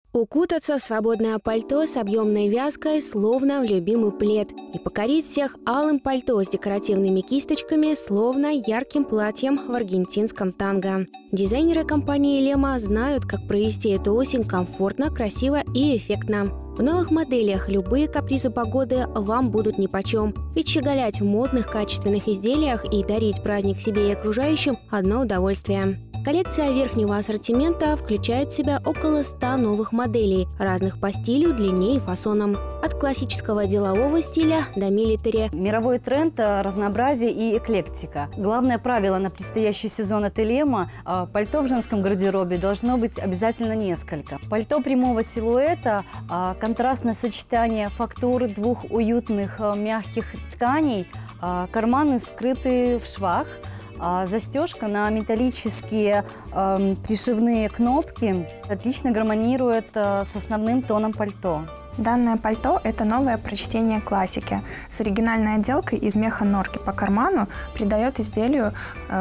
Укутаться в свободное пальто с объемной вязкой, словно в любимый плед, и покорить всех алым пальто с декоративными кисточками, словно ярким платьем в аргентинском танго. Дизайнеры компании Elema знают, как провести эту осень комфортно, красиво и эффектно. В новых моделях любые капризы погоды вам будут нипочем, ведь щеголять в модных качественных изделиях и дарить праздник себе и окружающим – одно удовольствие. Коллекция верхнего ассортимента включает в себя около 100 новых моделей, разных по стилю, длине и фасонам. От классического делового стиля до милитари. Мировой тренд – разнообразие и эклектика. Главное правило на предстоящий сезон от Elema – пальто в женском гардеробе должно быть обязательно несколько. Пальто прямого силуэта, контрастное сочетание фактуры двух уютных мягких тканей, карманы скрыты в швах, застежка на металлические пришивные кнопки отлично гармонирует с основным тоном пальто. Данное пальто – это новое прочтение классики. С оригинальной отделкой из меха норки по карману придает изделию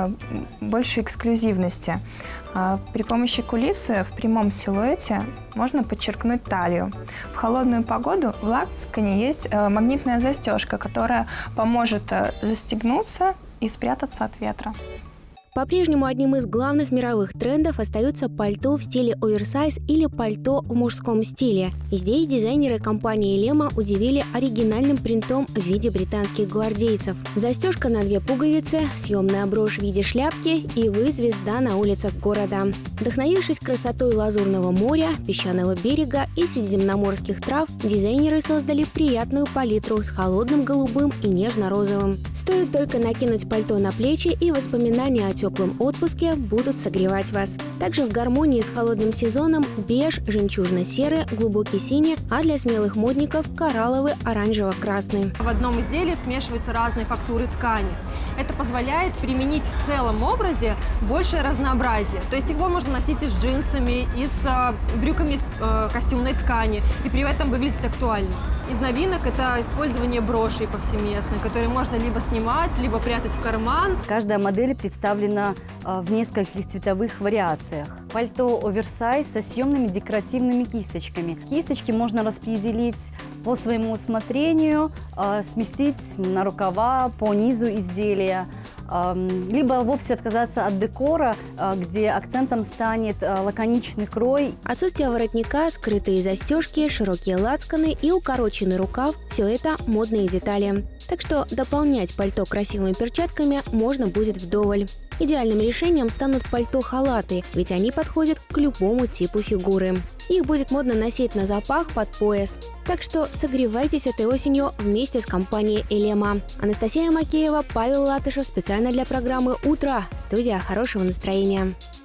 больше эксклюзивности. При помощи кулисы в прямом силуэте можно подчеркнуть талию. В холодную погоду в лацкане есть магнитная застежка, которая поможет застегнуться и спрятаться от ветра. По-прежнему одним из главных мировых трендов остается пальто в стиле оверсайз или пальто в мужском стиле. И здесь дизайнеры компании Elema удивили оригинальным принтом в виде британских гвардейцев. Застежка на 2 пуговицы, съемная брошь в виде шляпки, и вы звезда на улицах города. Вдохновившись красотой Лазурного моря, песчаного берега и средиземноморских трав, дизайнеры создали приятную палитру с холодным голубым и нежно-розовым. Стоит только накинуть пальто на плечи, и воспоминания о теплом отпуске будут согревать вас. Также в гармонии с холодным сезоном беж, жемчужно-серый, глубокий синий, а для смелых модников коралловый, оранжево-красный. В одном изделии смешиваются разные фактуры ткани. Это позволяет применить в целом образе большее разнообразие. То есть его можно носить и с джинсами, и с брюками из костюмной ткани, и при этом выглядит актуально. Из новинок это использование брошей повсеместной, которые можно либо снимать, либо прятать в карман. Каждая модель представлена в нескольких цветовых вариациях. Пальто оверсайз со съемными декоративными кисточками. Кисточки можно распределить по своему усмотрению, сместить на рукава, по низу изделия, либо вовсе отказаться от декора, где акцентом станет лаконичный крой. Отсутствие воротника, скрытые застежки, широкие лацканы и укороченный рукав – все это модные детали. Так что дополнять пальто красивыми перчатками можно будет вдоволь. Идеальным решением станут пальто-халаты, ведь они подходят к любому типу фигуры. Их будет модно носить на запах под пояс. Так что согревайтесь этой осенью вместе с компанией Elema. Анастасия Макеева, Павел Латышев специально для программы «Утро». Студия хорошего настроения.